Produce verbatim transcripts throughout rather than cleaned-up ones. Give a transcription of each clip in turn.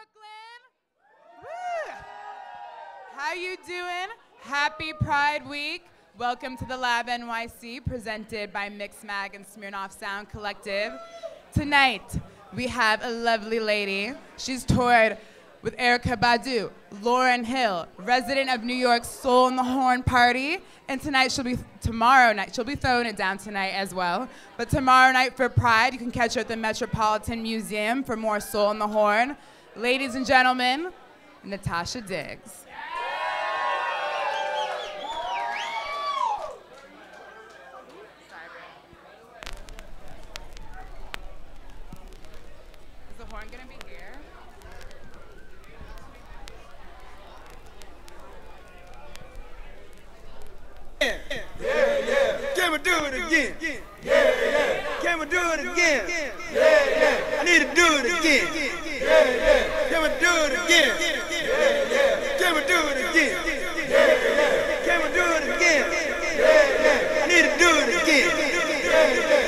How you doing? Happy Pride Week. Welcome to the Lab N Y C, presented by Mixmag and Smirnoff Sound Collective. Tonight, we have a lovely lady. She's toured with Erykah Badu, Lauryn Hill, resident of New York's Soul in the Horn Party. And tonight she'll be, tomorrow night, she'll be throwing it down tonight as well. But tomorrow night for Pride, you can catch her at the Metropolitan Museum for more Soul in the Horn. Ladies and gentlemen, Natasha Diggs. Can we do it again? Yeah, yeah. Can we do it again? Yeah, yeah. I need to do it again. Yeah, yeah. Can we do it again? Yeah, yeah. Can we do it again? Yeah, yeah. Can we do it again? Yeah, yeah. I need to do it again. Yeah, yeah.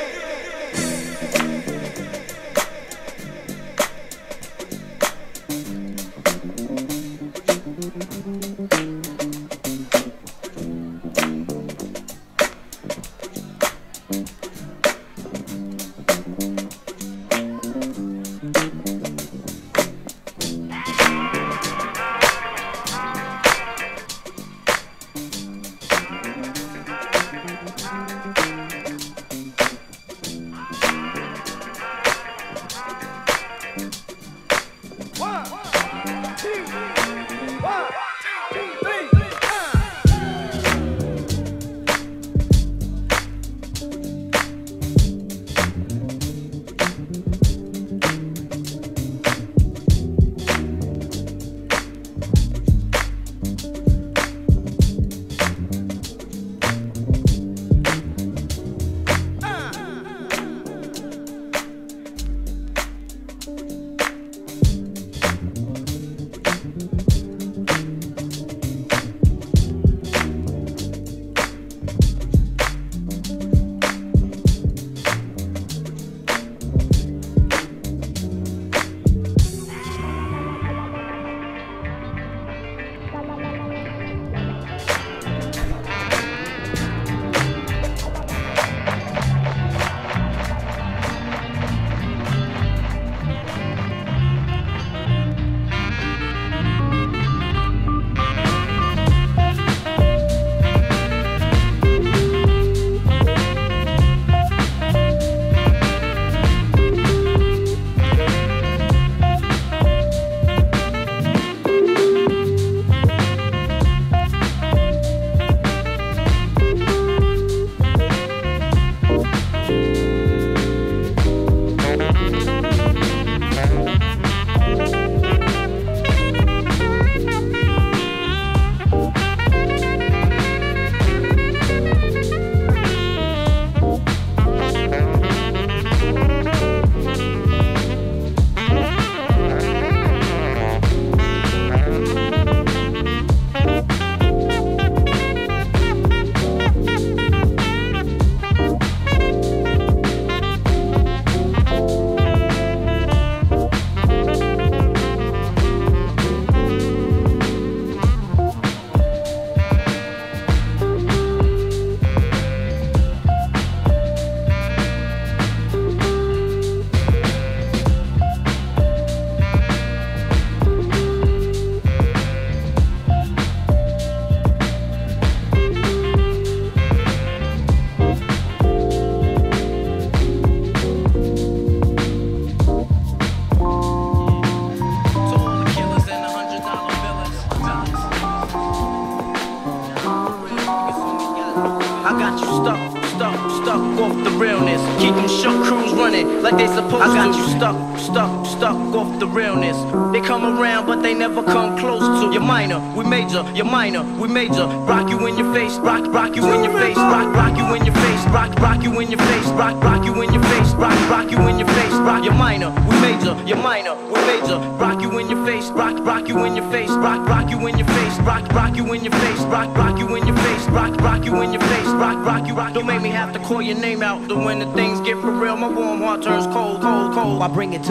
Like they supposed to. I got you stuck, stuck, stuck off the realness. They come around, but they never come close to. You're minor, we major. You're minor, we major. Rock you in your face, rock, rock you in your face, rock, rock you in your face, rock, rock you in your face, rock, rock you in your face, rock, rock you in your face, rock. You're minor, we major. You're minor, we major. Rock you in your face, rock, rock you in your face, rock, rock you in your face, rock, rock you in your face, rock, rock you in your face, rock, rock you in your face, rock, rock you, rock. Don't make me have to call your name out. Then when the things get for real, my warm heart turns cold, cold, cold. I bring it to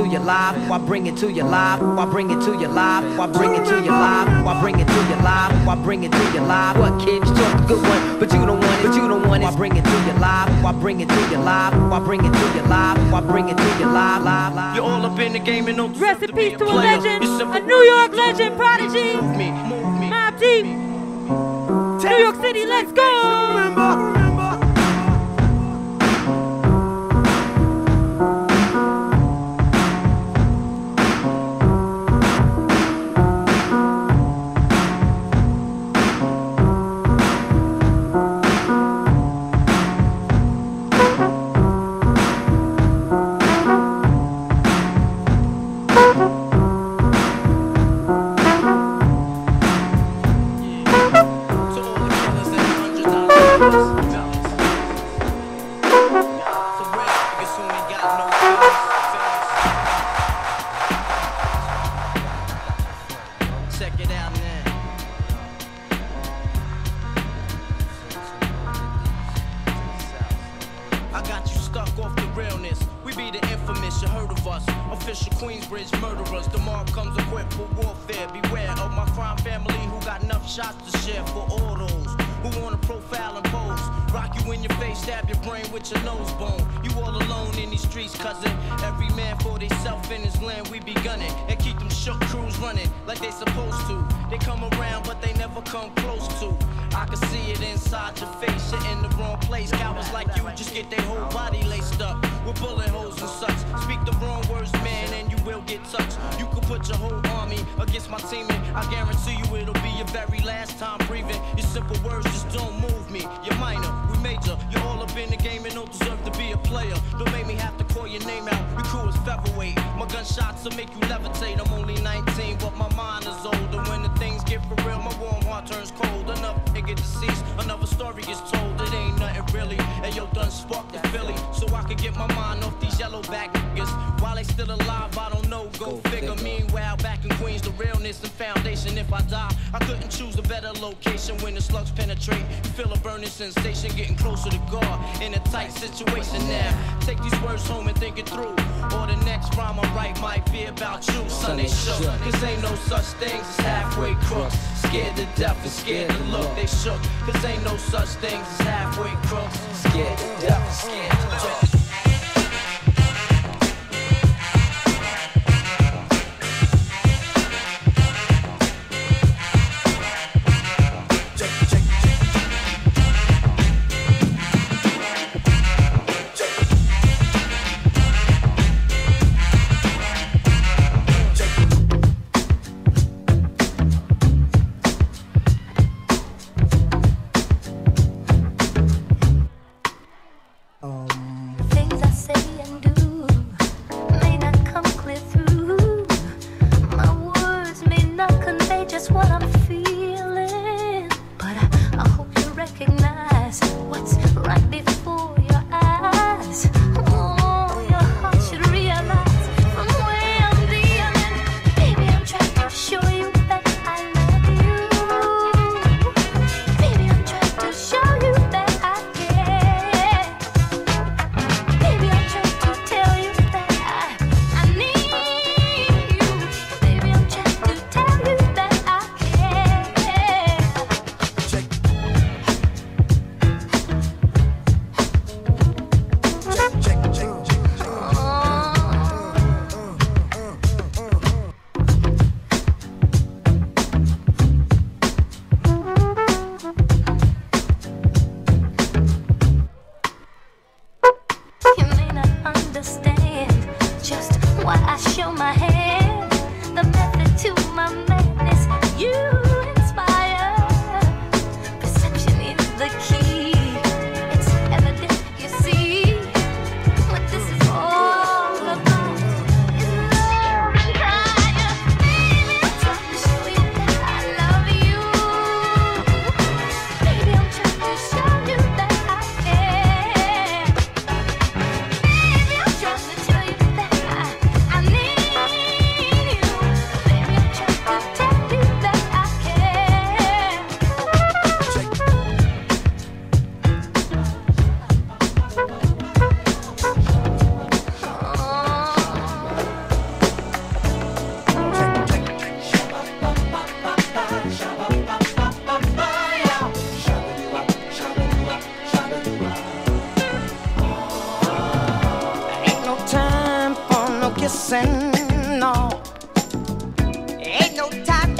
to you live, I bring it to you live, I bring it to you live, I bring it to you live, I bring it to you live, I bring it to you live. What kid, you talk a good one, but you don't want it, but you don't want it. I bring it to you live, I bring it to you live, I bring it to you live, I bring it to you live, live, live. You're all up in the game and don't rest in peace to a legend, a New York legend, Prodigy, Mob Deep, New York City, let's go!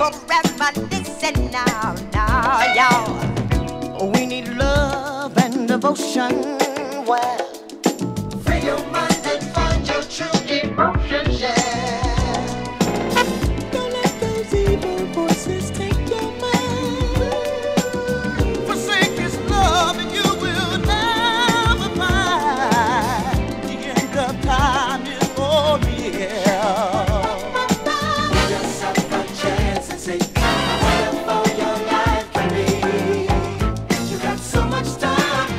forever. Listen now, now, y'all. We need love and devotion. Well, free your mind and find your true emotions, yeah. Don't let those evil voices take your mind. Forsake His love and you will never find. The end of time is for real. Just have a chance and say, whatever your life can be. You got so much time.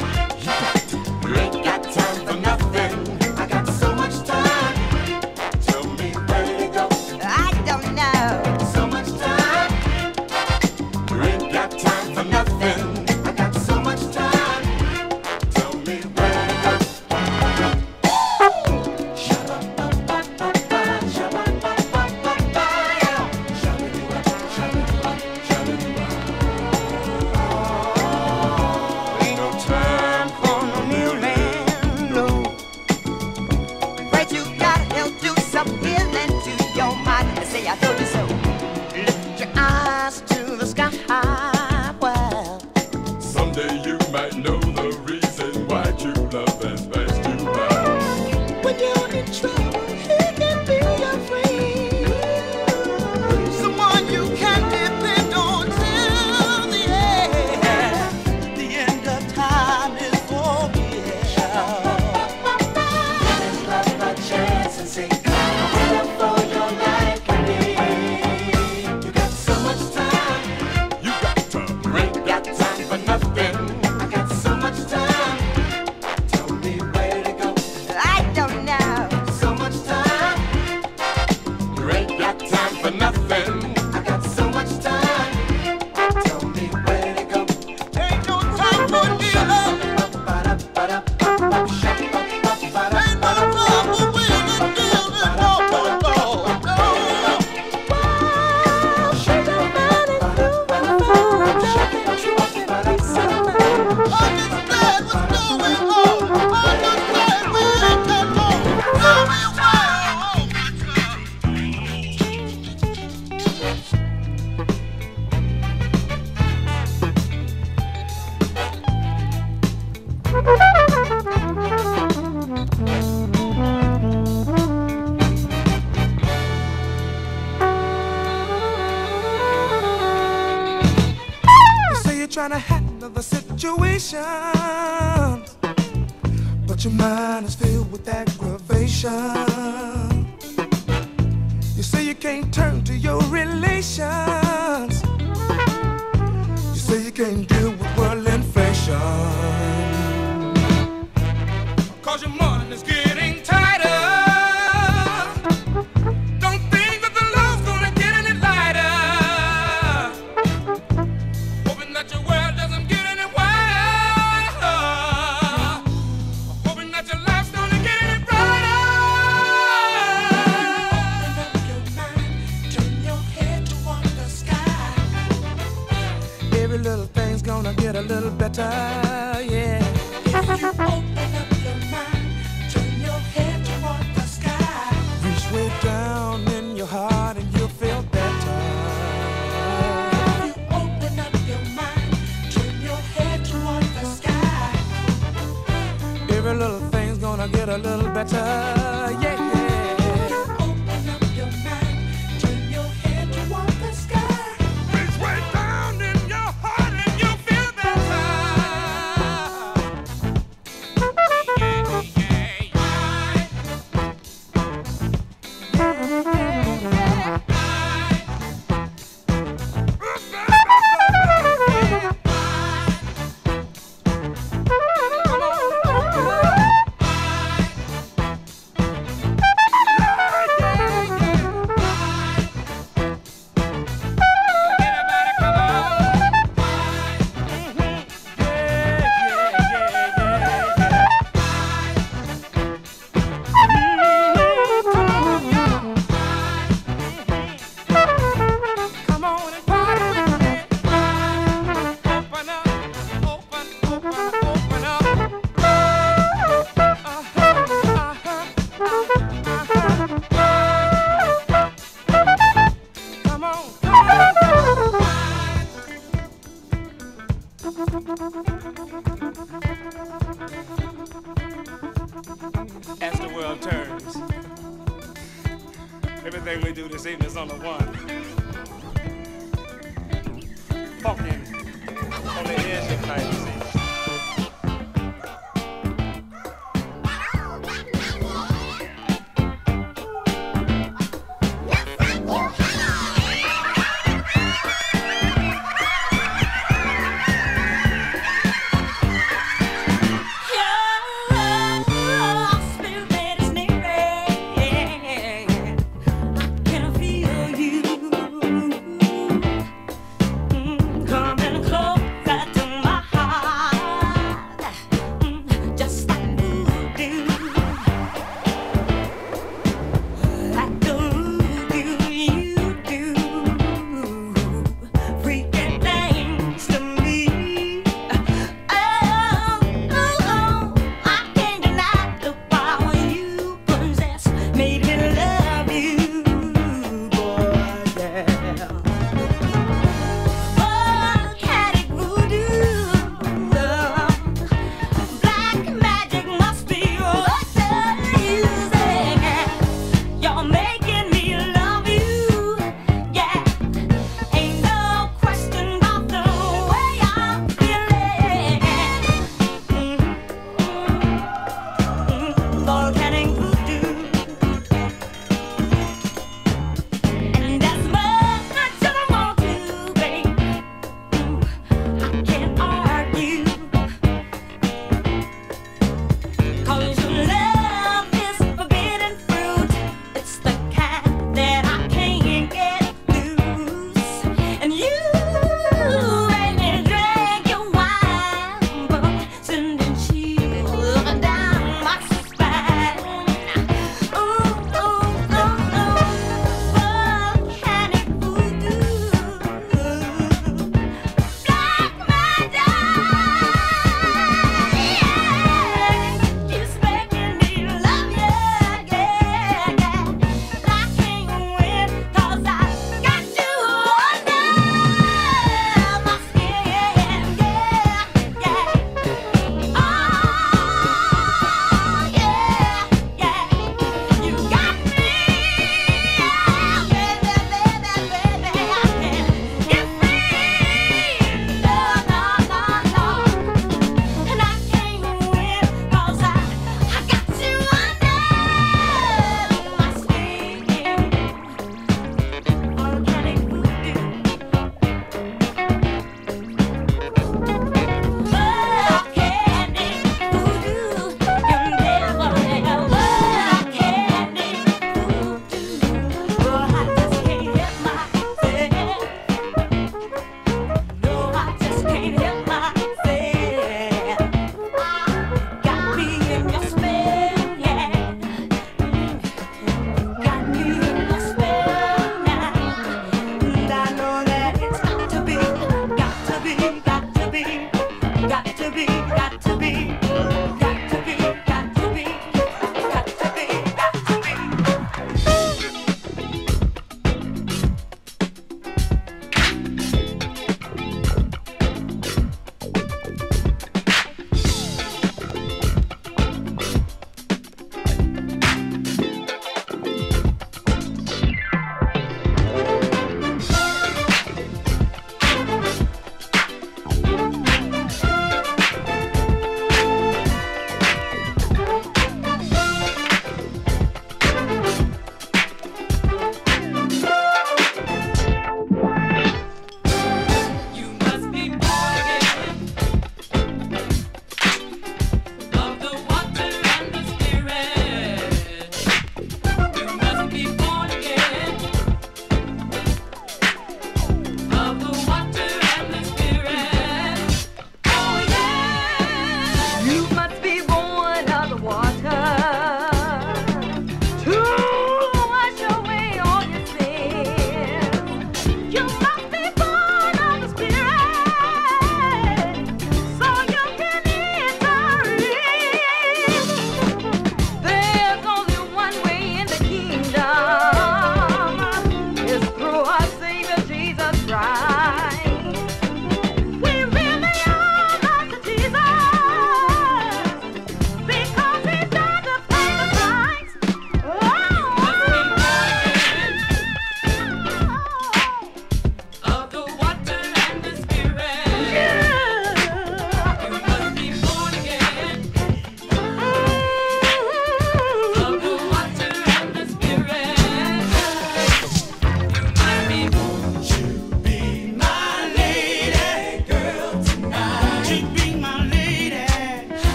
Trying to handle the situation, but your mind is filled with aggravation. You say you can't turn to your relations. You say you can't deal with world inflation, 'cause your mind is getting tighter. Get a little better, yeah. If you open up your mind, turn your head toward the sky, reach way down in your heart and you'll feel better. If you open up your mind, turn your head toward the sky, every little thing's gonna get a little better, yeah, yeah. If you open up your mind, turn your head toward the sky, reach way down in your heart and you'll feel better. sweetness on the one. Fucking on the edge of night, see. Coming close to my heart.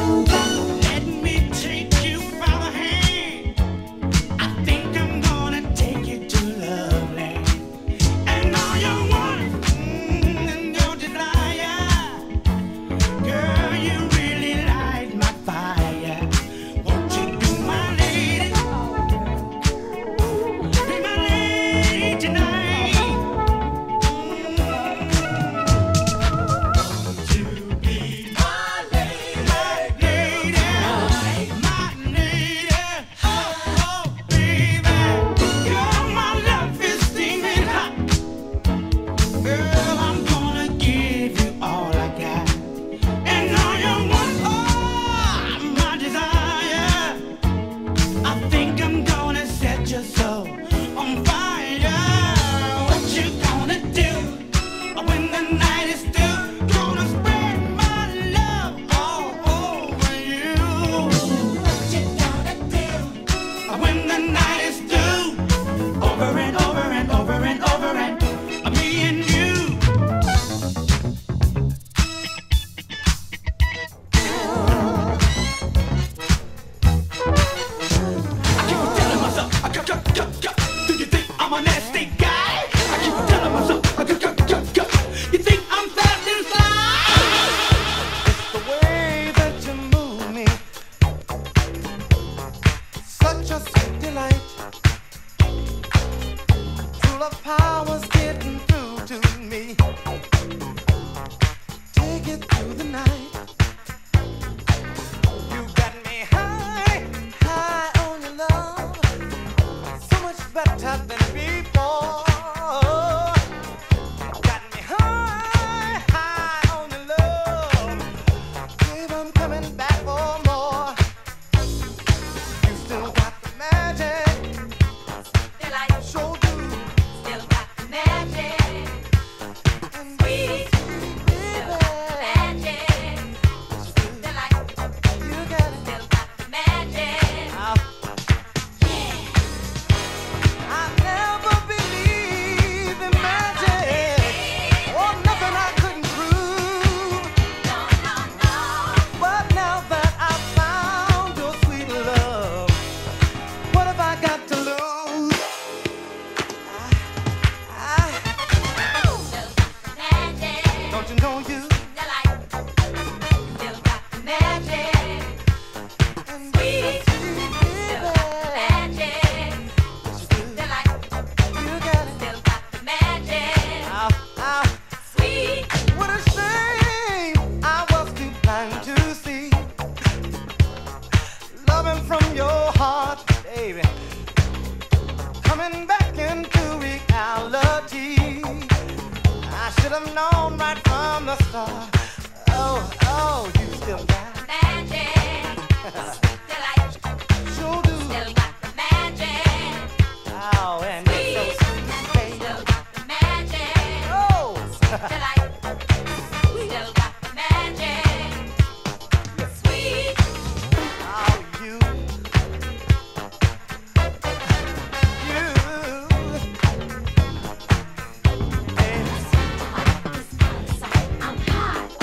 I'm hot.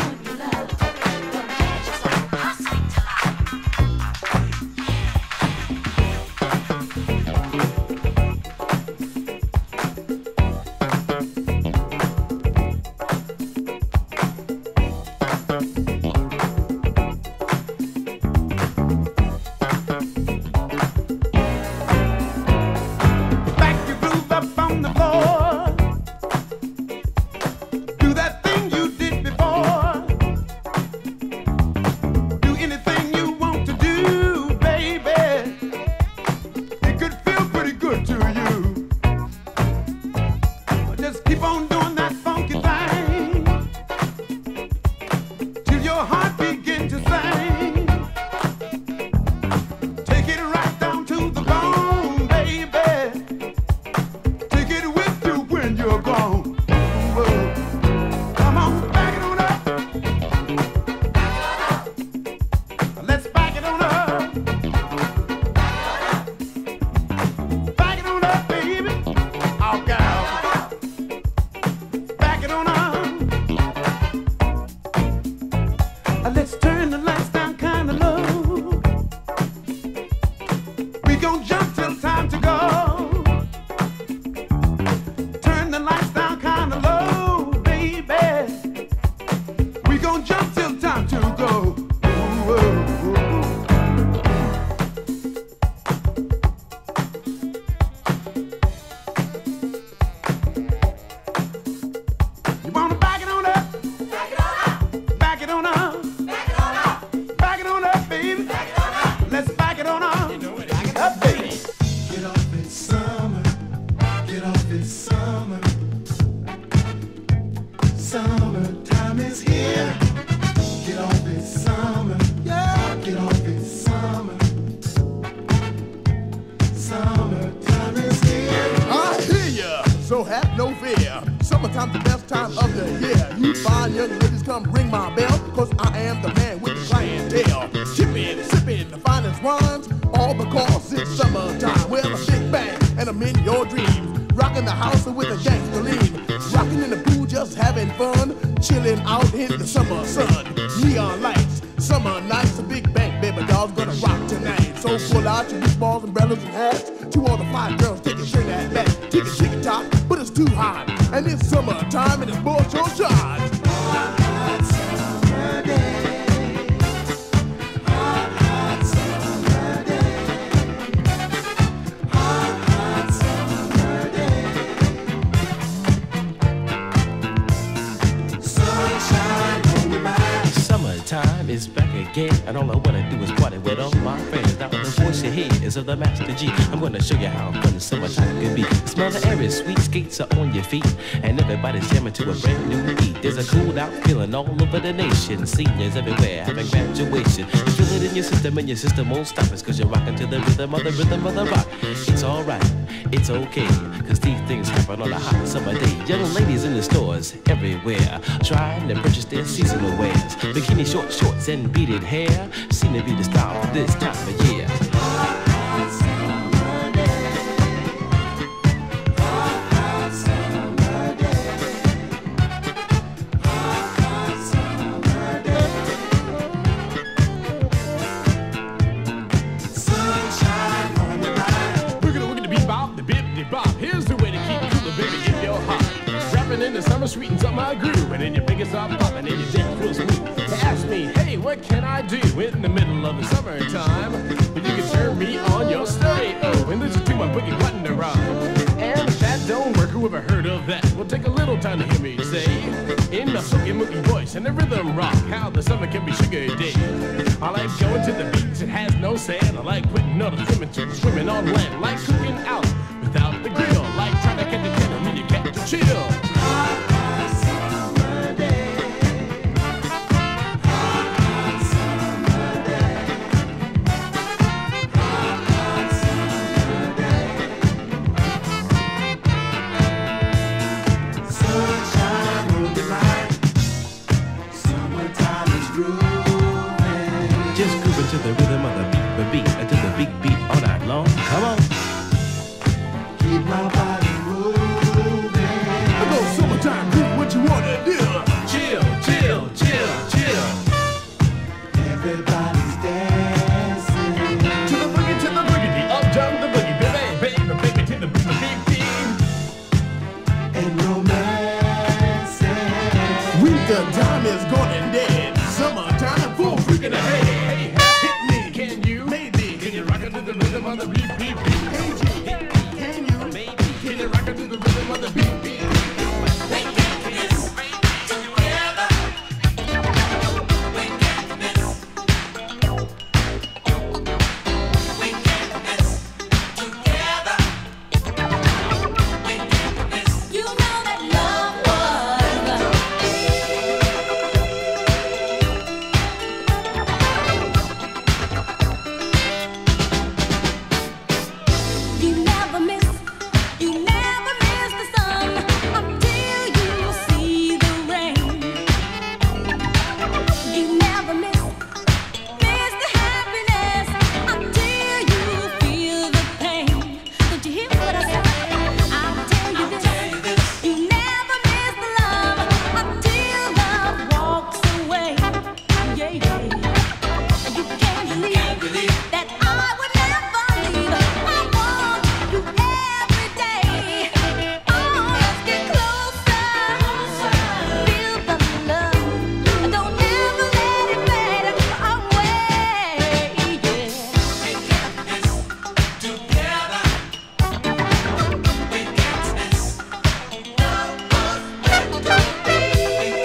no fear. Summertime's the best time of the year. You fine young ladies, come ring my bell, cause I am the man with the clientele. Chippin', sippin', the finest wines, all because it's summertime. Well, a big bang, and I'm in your dreams. Rockin' the house with a gangster lean. Rockin' in the pool, just having fun. Chillin' out in the summer sun. Neon lights, summer nights, a big bang, baby doll's gonna rock tonight. So pull out your beach balls, umbrellas, and hats. To all the fine girls, take a shake that back. Take a chicken top, but it's too hot. And it's summertime and it's more so shot. Hot, hot summer day. Hot, hot summer day. Hot, hot summer day. Sunshine on your mind. Summertime is back again, and all I wanna do is party with all my friends. Now the voice you hear is of the Master G. I'm gonna show you how fun the summertime can be. Smell the air is sweet, skates are on your feet, and everybody's jamming to a brand new beat. There's a cool out feeling all over the nation. Seniors everywhere having graduation. You feel it in your system, and your system won't stop us, cause you're rocking to the rhythm of the rhythm of the rock. It's alright, it's okay, cause these things happen on a hot summer day. Young ladies in the stores everywhere, trying to purchase their seasonal wares. Bikini short shorts and beaded hair seem to be the style for this time of year. Hot, hot summer day. Hot, hot summer day. Hot, hot summer day. Sunshine on your mind. We're gonna look at the bebop, the bip-de-bop. Here's the way to keep cool, baby, if you're hot. Rapping in the summer, sweetens up my groove, and then your fingers start popping, and your dance feels smooth. Ask me, hey, what can I do in the middle of the summertime? Well, you can turn me on your stereo and listen to my boogie button to rhyme. And if that don't work, who ever heard of that? Well, take a little time to hear me say, in the silky mookie voice and the rhythm rock, how the summer can be sugar day. I like going to the beach, it has no sand. I like putting on a swimming to swimming on land. Like cooking out without the grill. Like trying to catch a dinner when you catch a chill. Hot, hot summer day. To the rhythm of the beat, the beat, until the big beat all night long. Come on. Keep my body moving. I know summertime, do what you wanna do. Chill, chill, chill, chill. Everybody's dancing. To the boogie, to the boogie, the up jump the boogie, baby, baby, baby, to the beat, the beat, beat. And romancing. Winter time is gone and dead. Summertime, full freaking ahead. The rhythm of the beat, beat, beat. Can you, maybe, can you rock it to the rhythm of the beat, beat? We get this together. We get this. We get this together. We get this. You know that love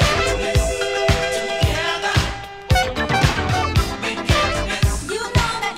You know that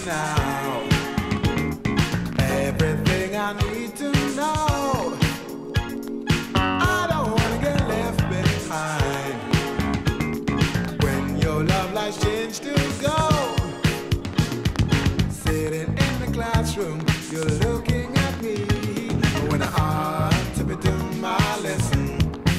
now. Everything I need to know. I don't wanna get left behind. When your love life changed to go. Sitting in the classroom, you're looking at me. When I ought to be doing my lesson.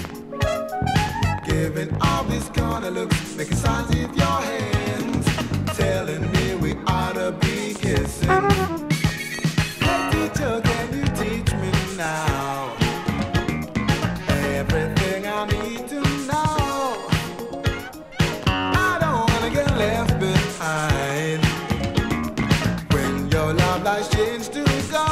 Giving all these corner looks, making signs with your hands, telling me we ought to be kissing. Hey teacher, can you teach me now? Everything I need to know. I don't wanna get left behind. When your love life changed to go.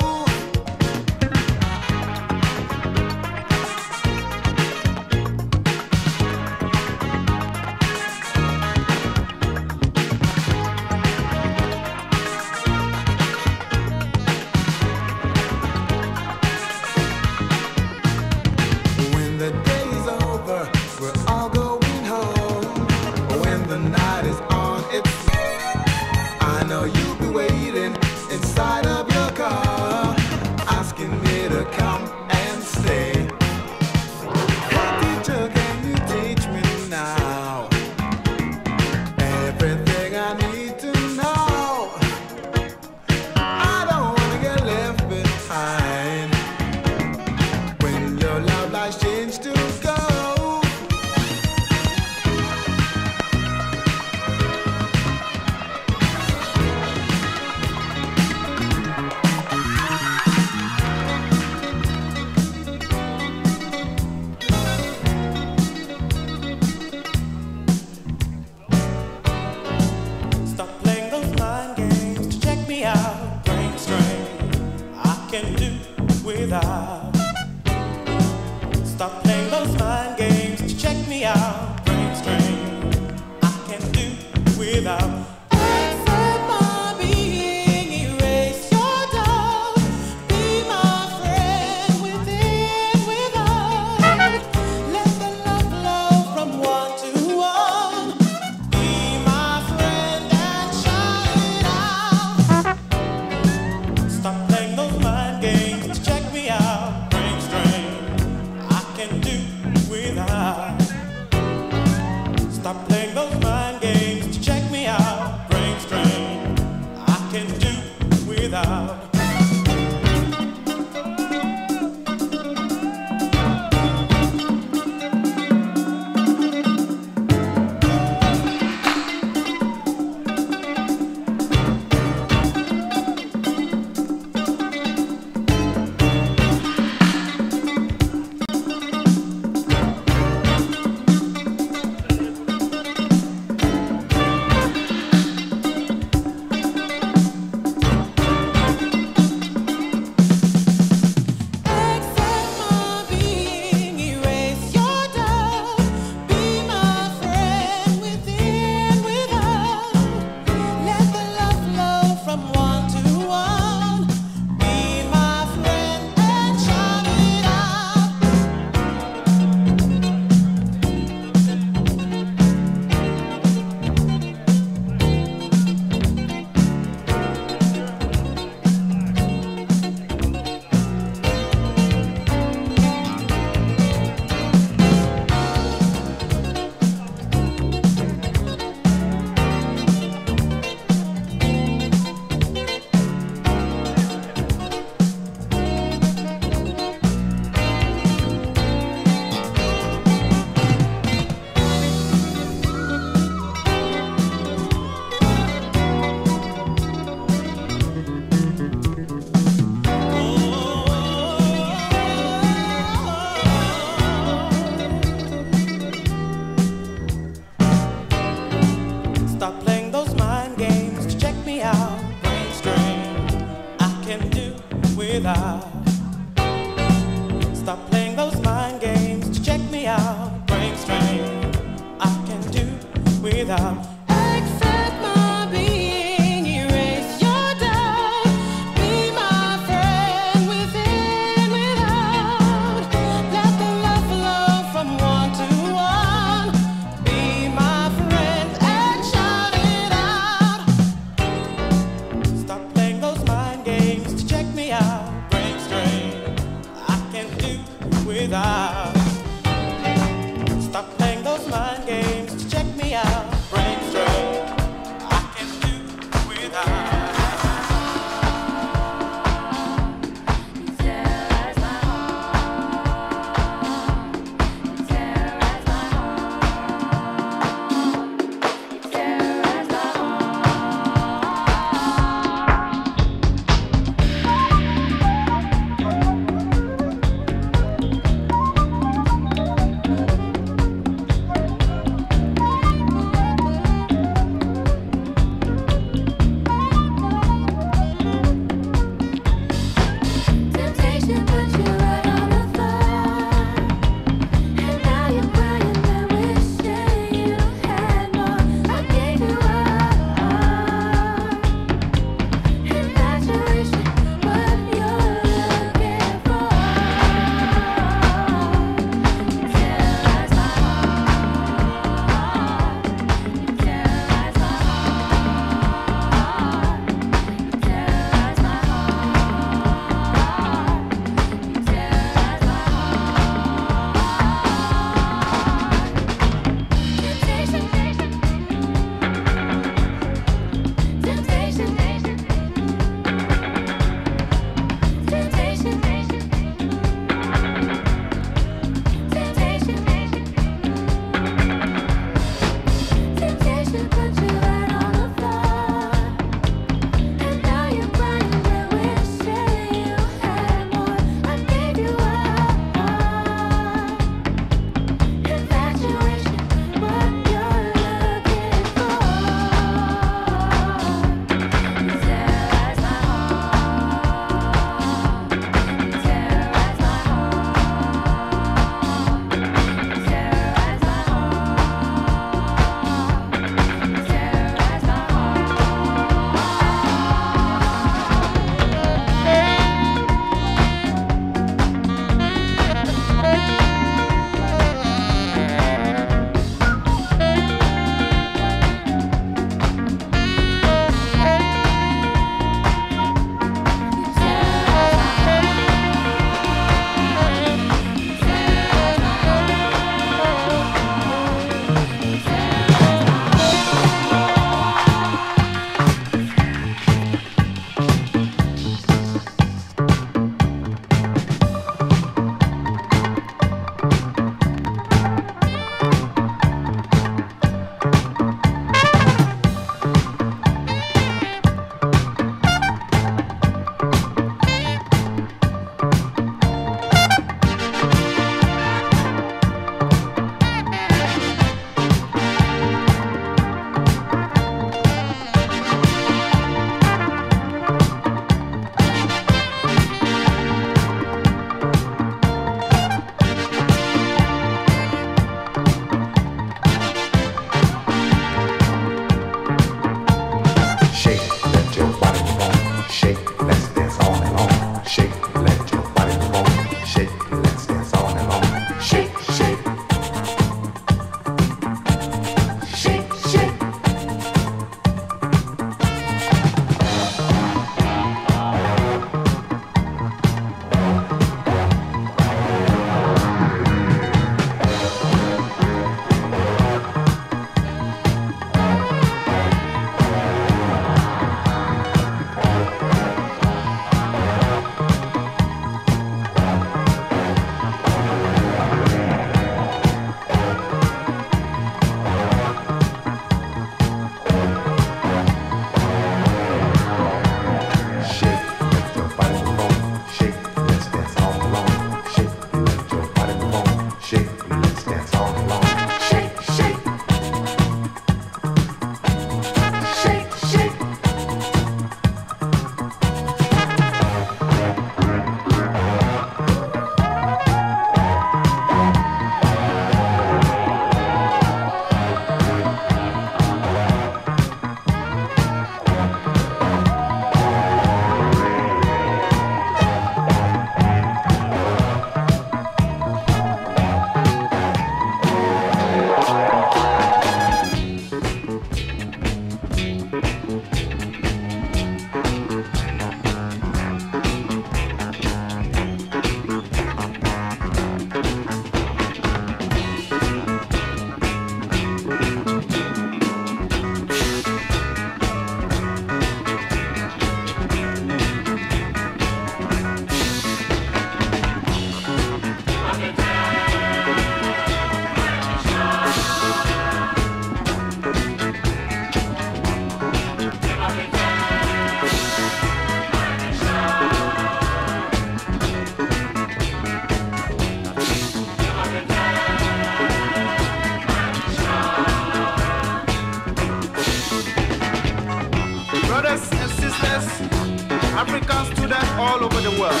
business, African students all over the world.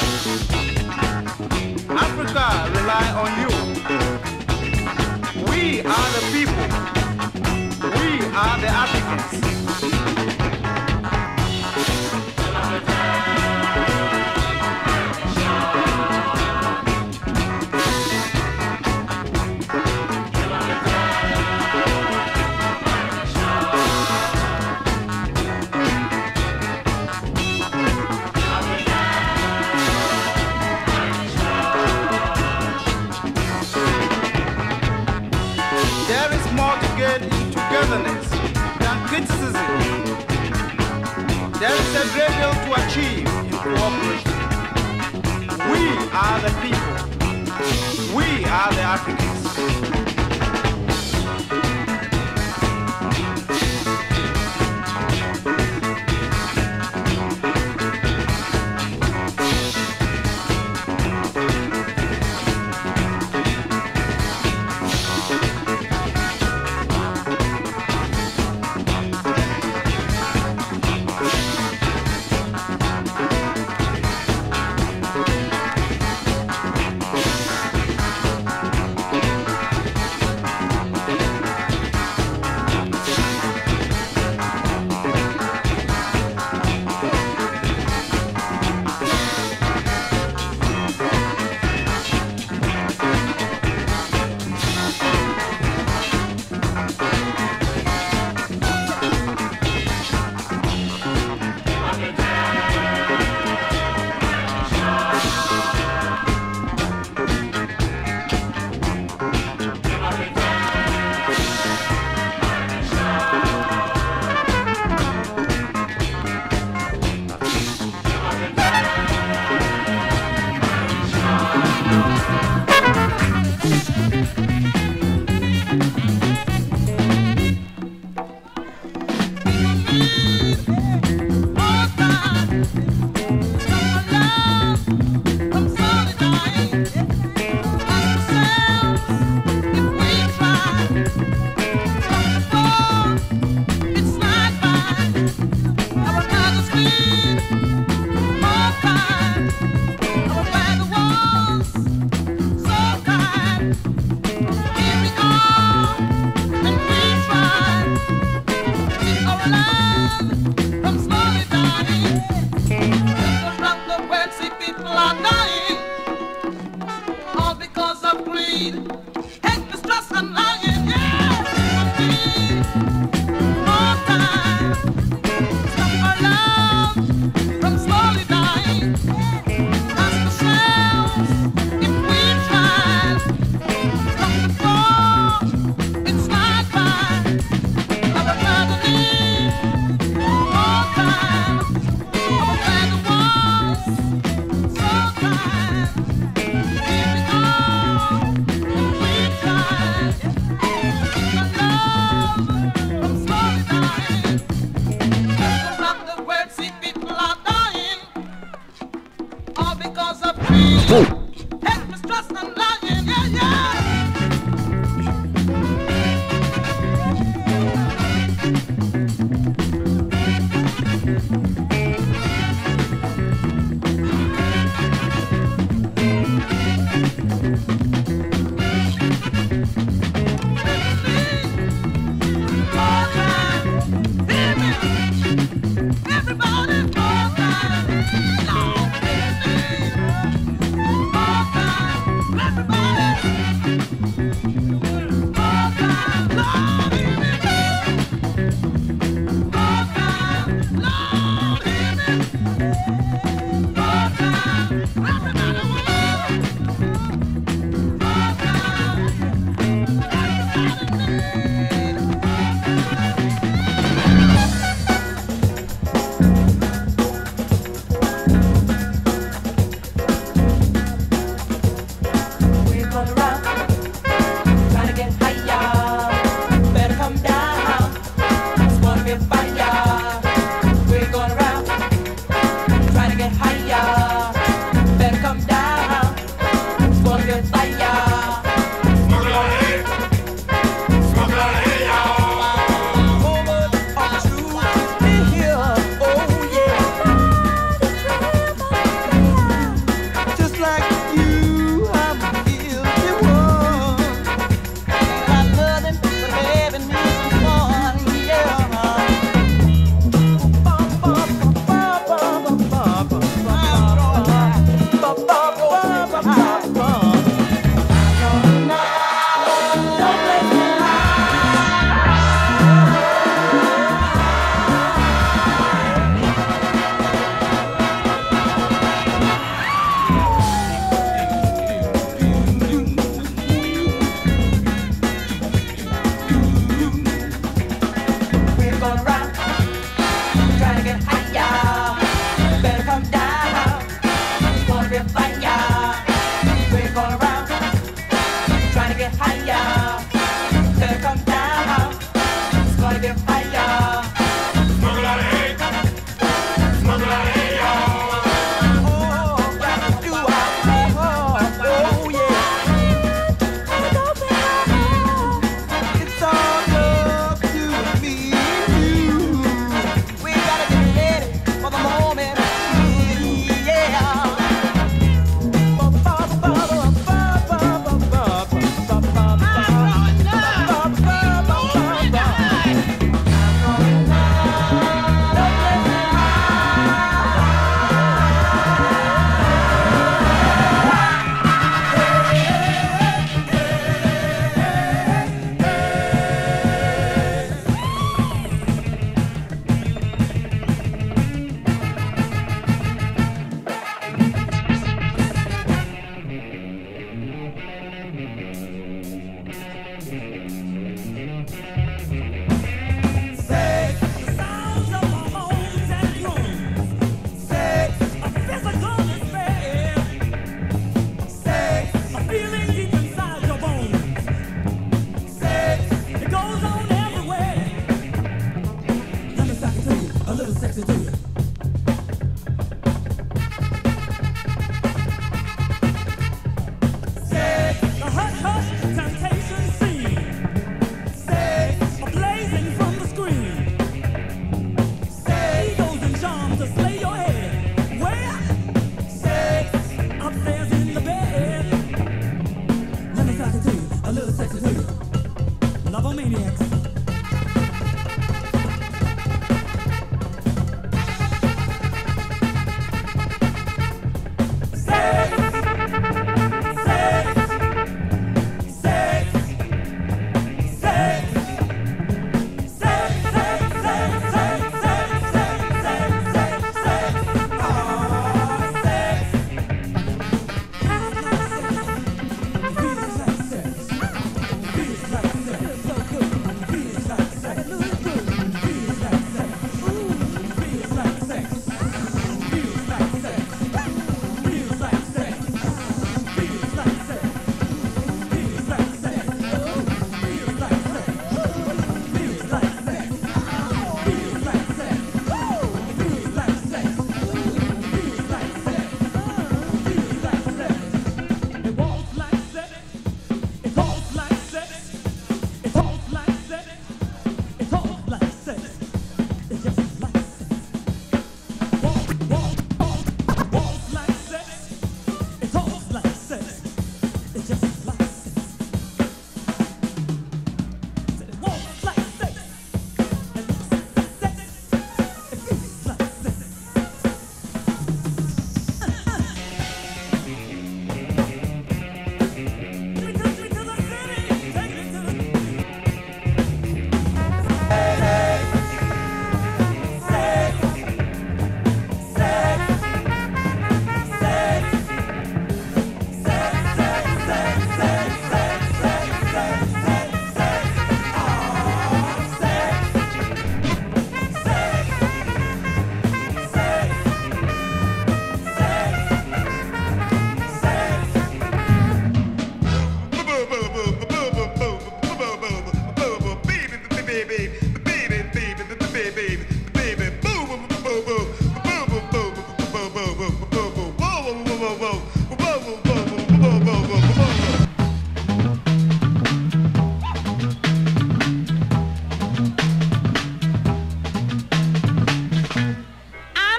Africa rely on you. We are the people. We are the Africans. Togetherness than criticism. There is a great deal to achieve in cooperation. We are the people. We are the Africans.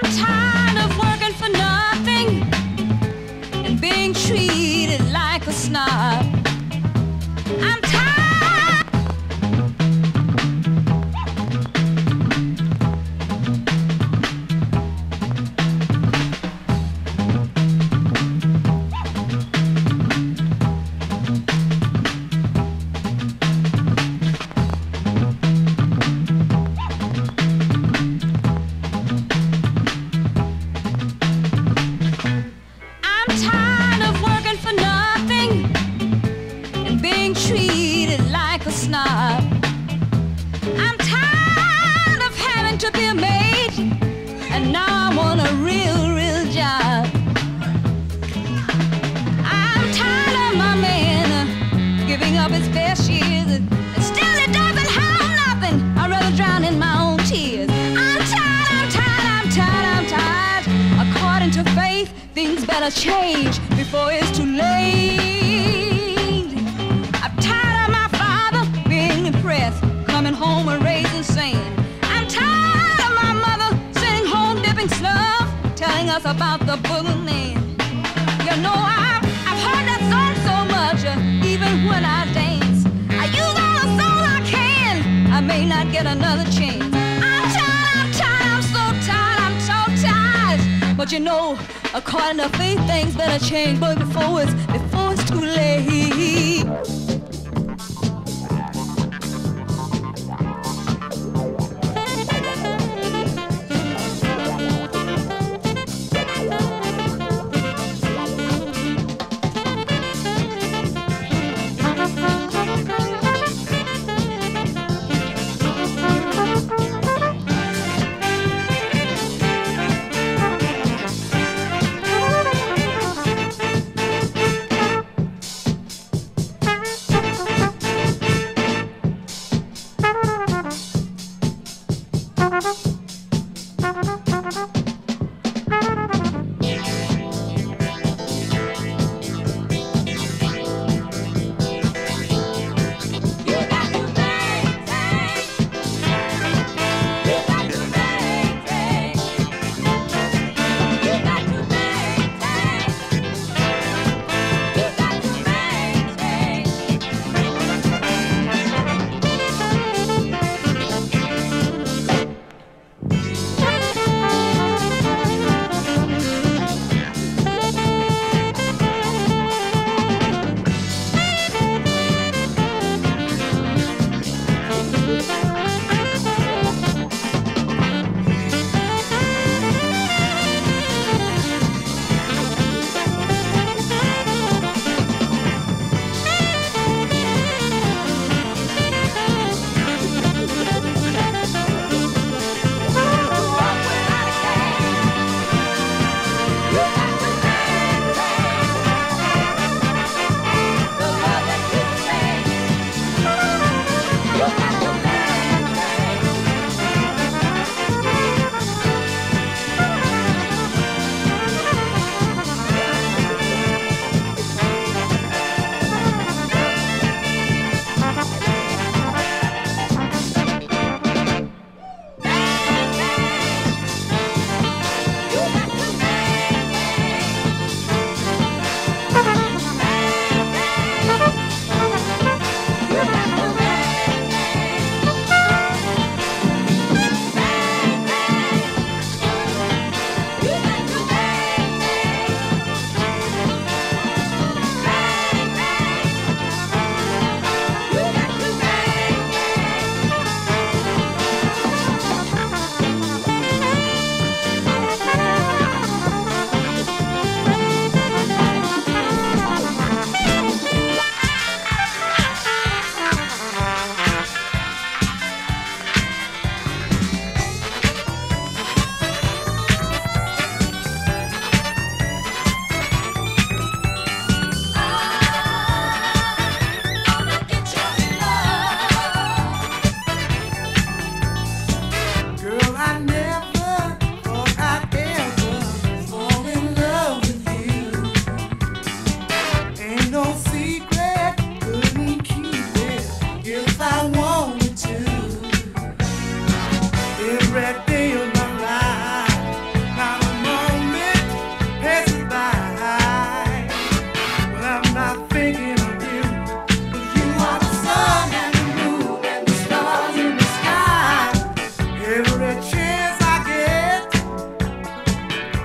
tired of working for nothing and being treated like a snob. I'm tired. I'm tired of having to be a maid, and now I want a real, real job. I'm tired of my man uh, giving up his best years, and, and still he doesn't have nothing. I'd rather drown in my own tears. I'm tired, I'm tired, I'm tired, I'm tired. According to faith, things better change before it's too late. Coming home and raising sand. I'm tired of my mother sitting home dipping snuff, telling us about the boogeyman. You know I've, I've heard that song so much, uh, even when I dance. I use all the soul I can. I may not get another chance. I'm tired, I'm tired, I'm so tired, I'm so tired. But you know, according to faith, things better change, but before it's before it's too late.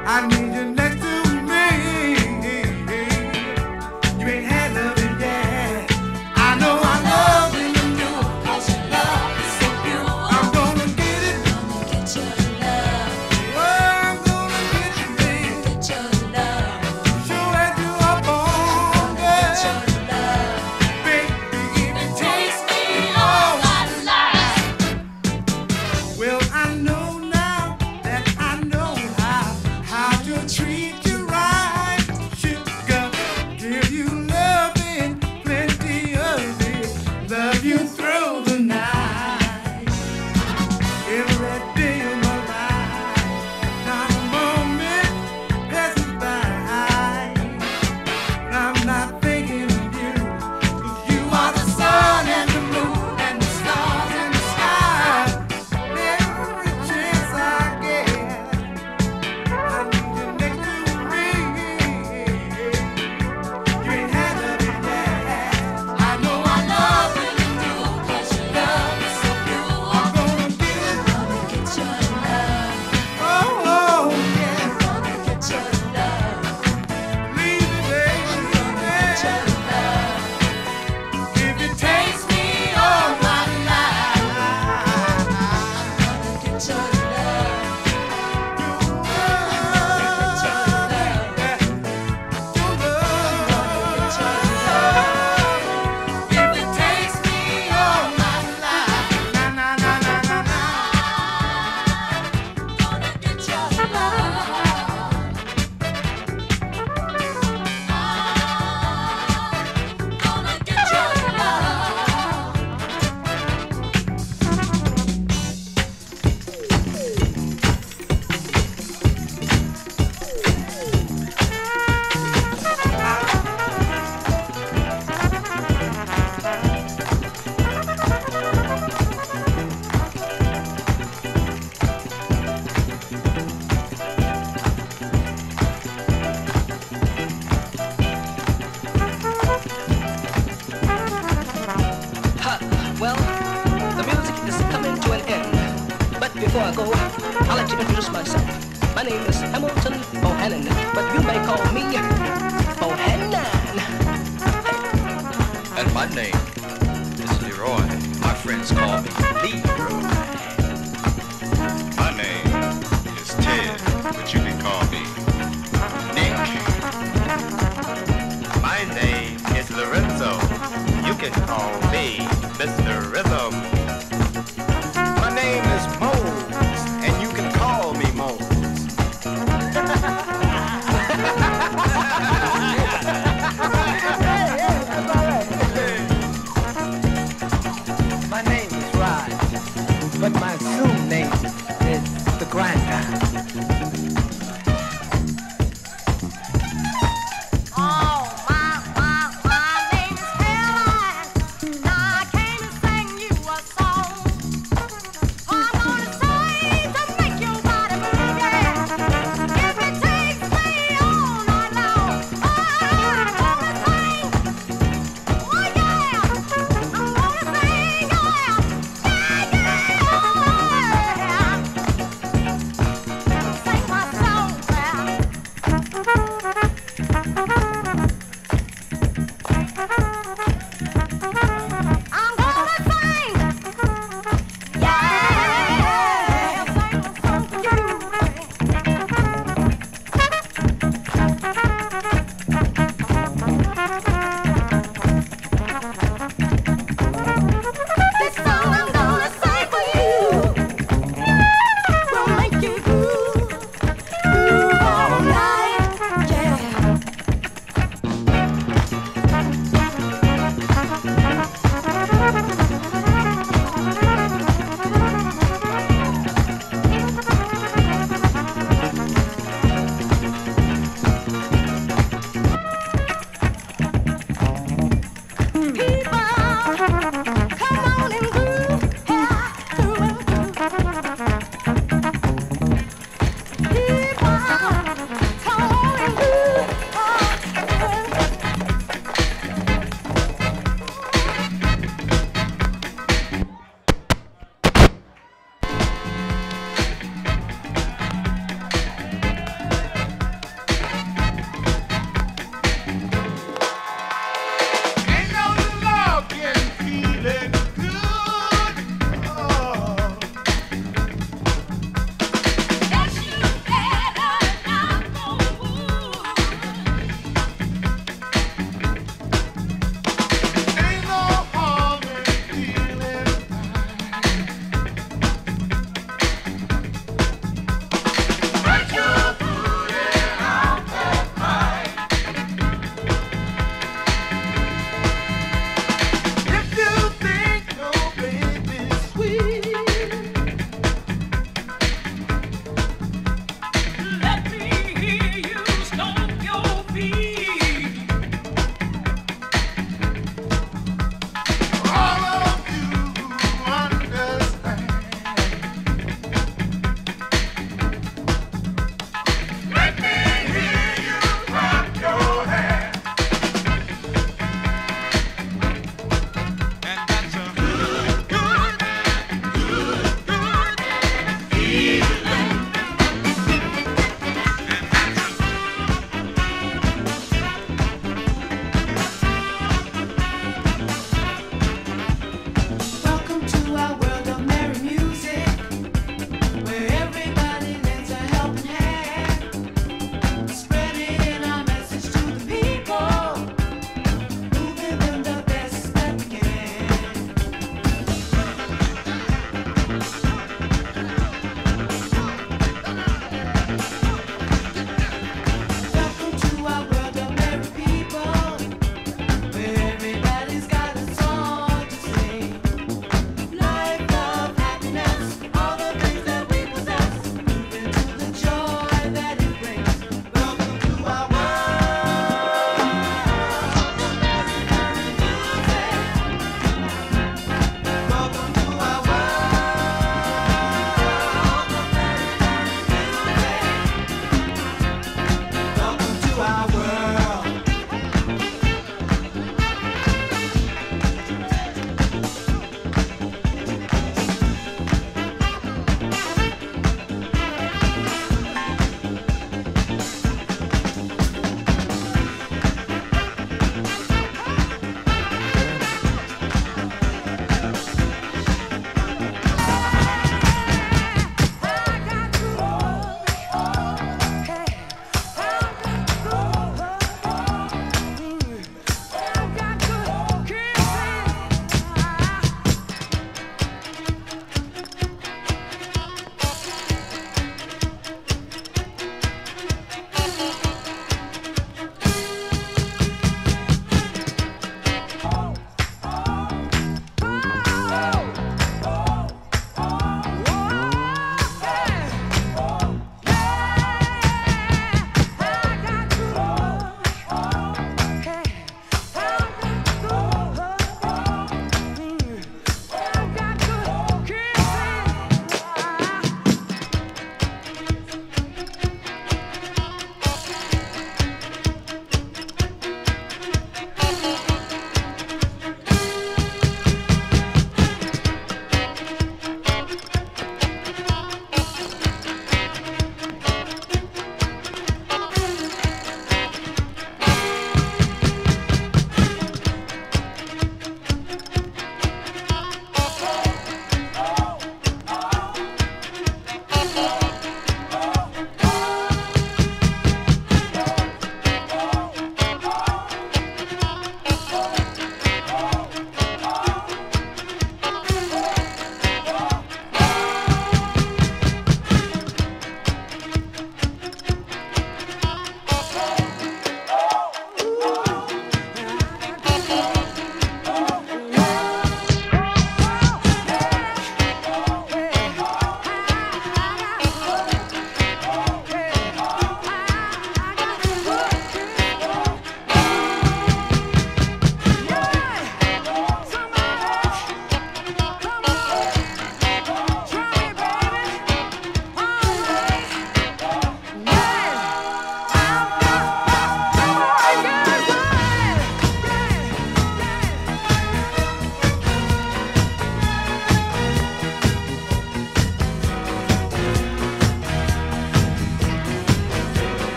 I need you next to me. You ain't had loving yet. I know I love you. Cause your love is so pure. I'm gonna get it. Gonna get your love. Oh, I'm gonna get it, baby. Get your love. Sure that you up on it. Get your love. Baby, if it takes me all my life. Well, I know now that I know how, how to treat you right. Sugar, give you loving, plenty of it. Love you through the night. Every day of my life, not a moment passes by. But I'm not thinking of you, 'cause you are the sun and the moon and the stars in the sky. Every chance I get, I need you next to me. You ain't had loving yet. I know I love you, 'cause your love is so pure. I'm gonna get it. Gonna get your love. Oh, oh, yeah. Gonna get your love. Leave me, baby. Gonna get your love. If it takes me all my life, I'm gonna get your love. If it takes me all my life, na na na na na na. Gonna get your love. Gonna get your love. Ha, well, the music is coming to an end. But before I go, I'd like to introduce myself. My name is Hamilton Bohannon, but you may call me Bohannon. And my name is Leroy. My friends call me Leroy. My name is Ted, but you can call me Nick. My name is Lorenzo. You can call me Mister Rhythm. My name is Mose, and you can call me Mose. My name is Rod, but my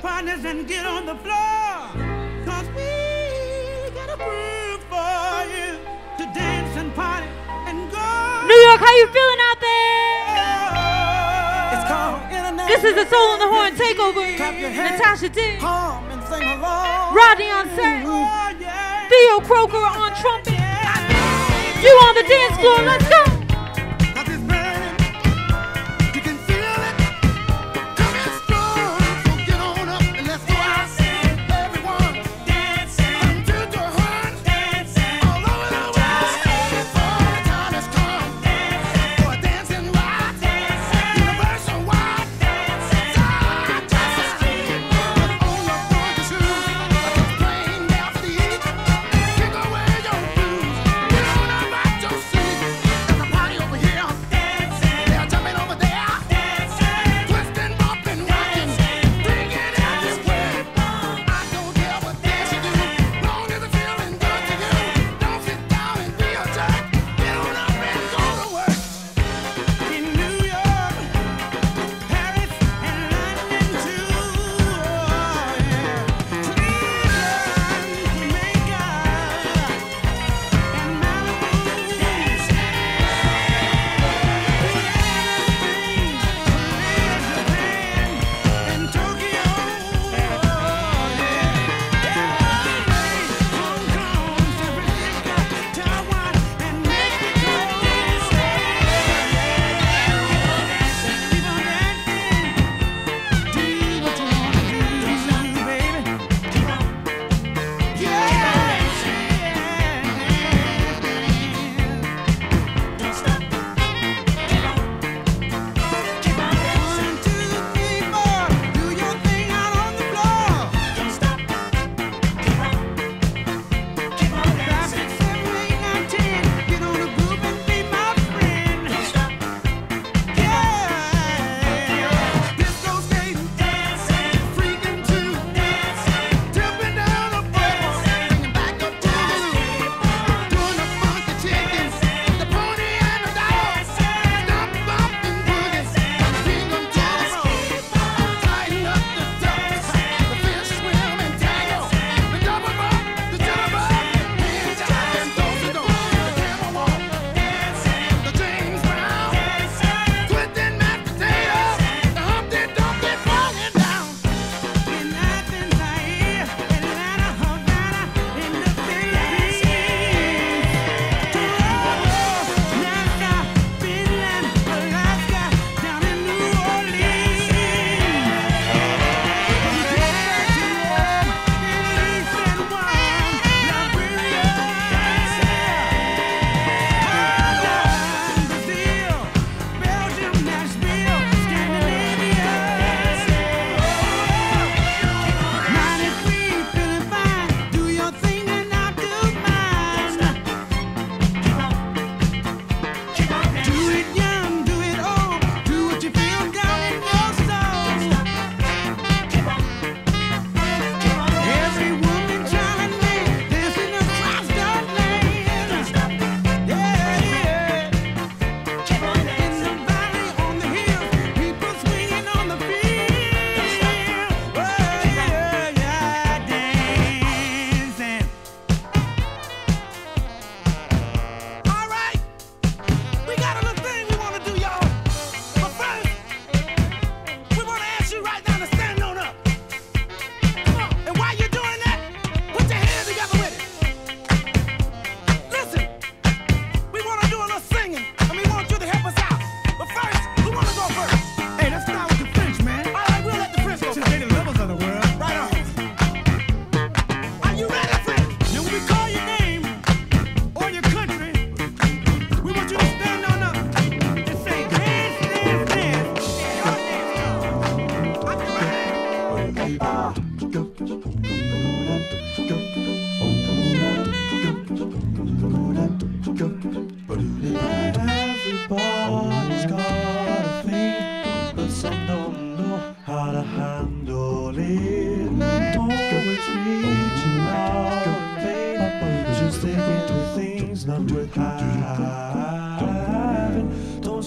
partners and get on the floor. Cause we got a groove for you to dance and party and go. New York, how you feeling out there? It's called International. This is the Soul on the Horn takeover. Natasha Diggs. Rodney on sax. Oh, yeah. Theo Croker on trumpet. You on the dance floor, let's go.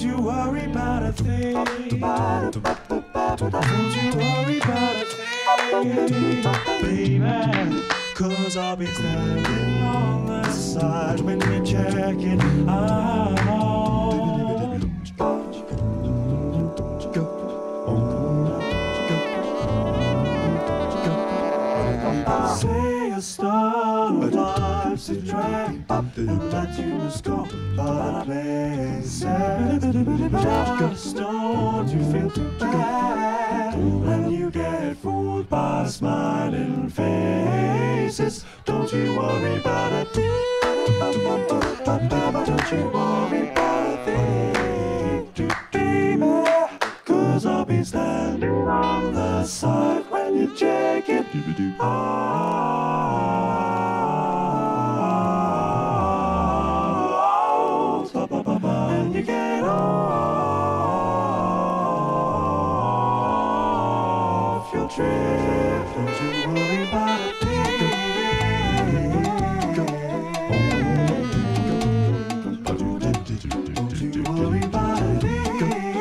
Don't you worry about a thing. baby, cause I'll be standing on the side when you check it out. Say a star lives to drag and let you just go by places. Just don't you feel too bad when you get fooled by smiling faces. Don't you worry about a thing. Don't you worry about a thing, baby, cause I'll be standing on the side when you check it out. And you get off your trip. Don't you worry about a thing. Don't you worry about a thing.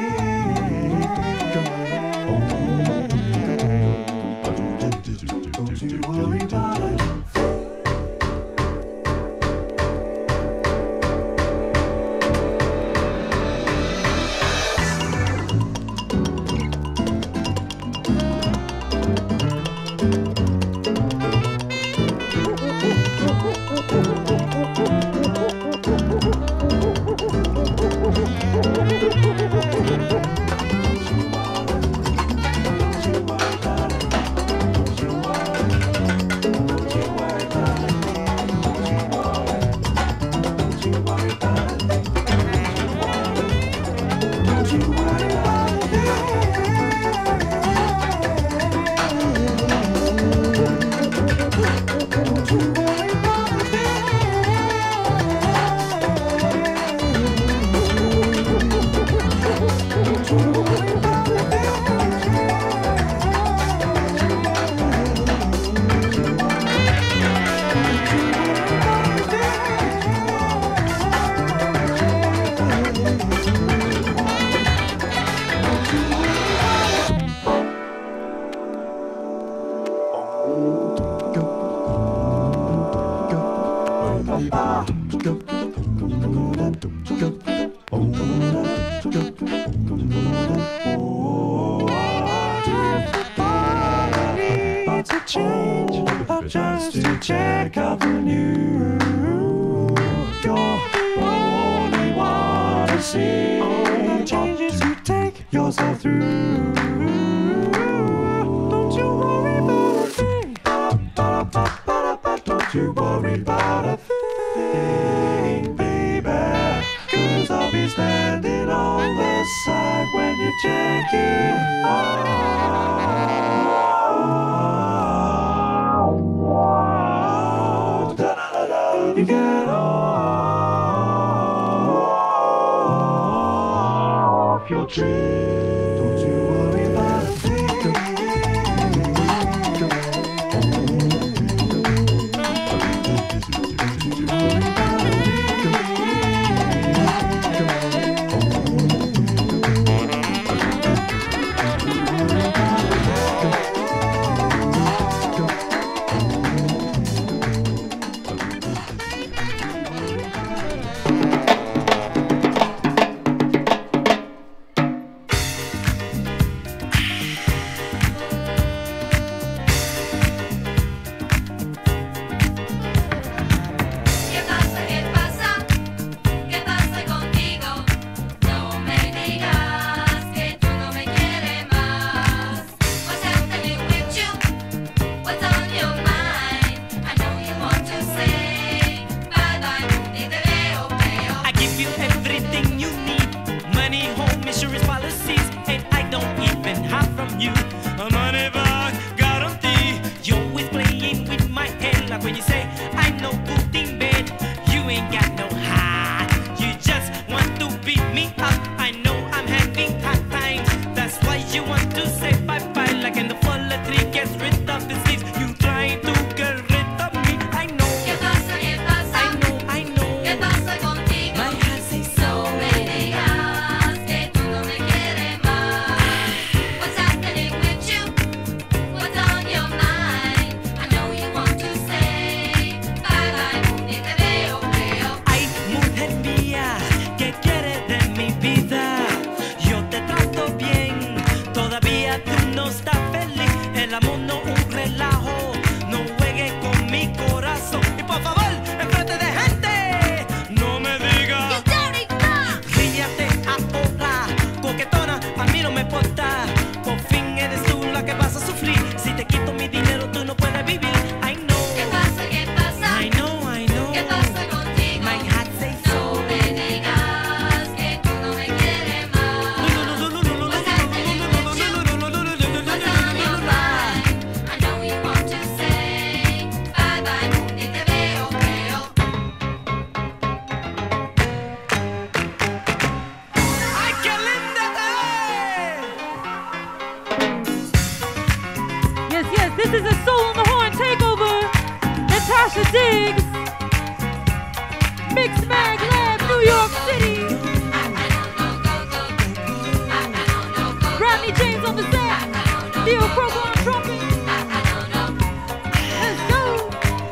Don't you worry about it. Just to check out the new. You're only want to see the changes you take yourself through. Don't you worry about a thing. Don't you worry about a thing, baby, cause I'll be standing on the side when you check it out. You get off your trip. Don't you worry about a thing. Don't you worry about a What's on your te quito mi dinero, tú no puedes vivir. I know. ¿Qué pasa? ¿Qué pasa? I know, I know. ¿Qué pasa contigo? My heart say so. No me digas que tú no me quieres más. What's happening with you? What's on your mind? I know you want to say bye bye, ni te veo, veo. Ay, qué linda. Yes, yes, this is a Soul on the Horn takeover. Natasha Diggs. Mixmag Lab, New York City. Rodney James on the set. Theo, Croker on trumpet. Let's go.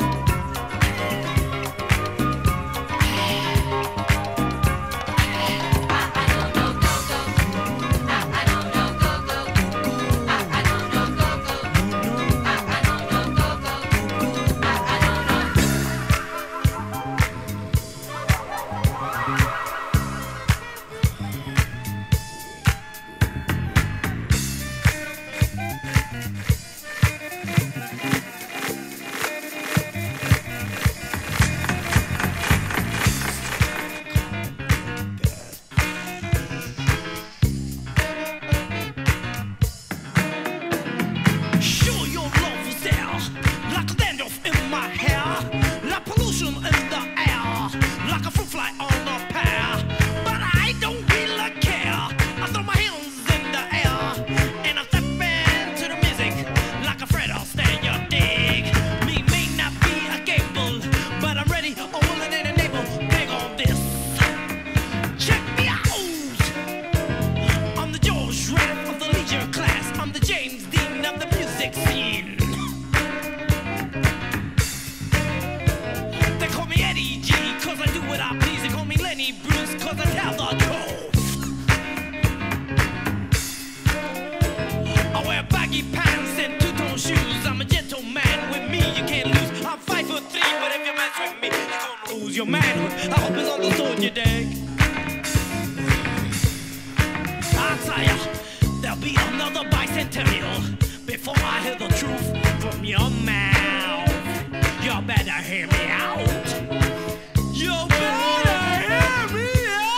Sure, your love was there, like dandruff in my hair, like pollution in the air, like a fruit fly on the pear. But I don't really care. I throw my hands in the air and I step into the music like a Fred Astaire. You dig? Me may not be a gable, but I'm ready, I'm willing and able. Dig on this. Check me out. I'm the George Rapp of the leisure class. I'm the James Dean of the music scene. They call me Eddie G, cause I do what I please. They call me Lenny Bruce, cause I tell the truth. I wear baggy pants and two-tone shoes. I'm a gentleman, with me you can't lose. I'm five foot three, but if you mess with me, you're gonna lose your manhood. I hope it's understood, you dig? I'll tell ya, there'll be another bicentennial before I hear the truth from your mouth. You better hear me out. You better hear me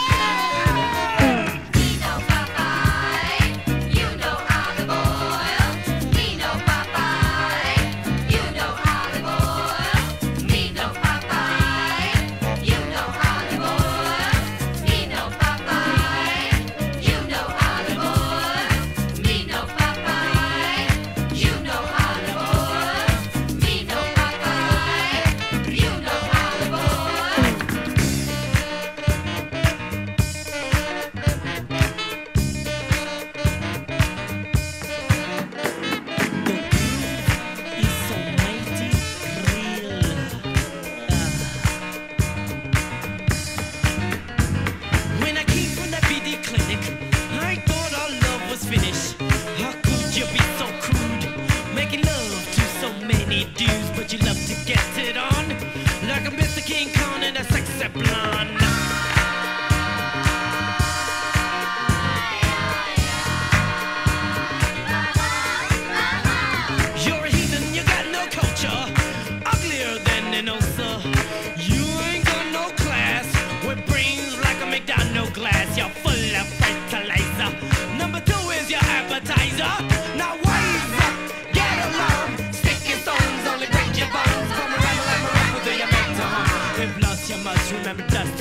out. We know Popeye, you know olive oil. We know Popeye, you know olive oil. We know Popeye, you know olive oil. We know Popeye, you know olive oil. We know Popeye, you know olive oil. We know Popeye, you know olive oil. It's so mighty real. When I came from the B D clinic, I thought our love was finished. How could you be so crude? Making love to so many dudes, but you love to get it on. Like a Mister King Kong and a sexy blonde. You're a heathen, you got no culture. Uglier than an ulcer. You ain't got no class. With brains like a McDonald glass. You're full of fertilizer. Number two is your appetizer. Now wiser, get along. Sticky stones only break your bones. Come around, around, around, do you make to hum? If lost, you must remember dust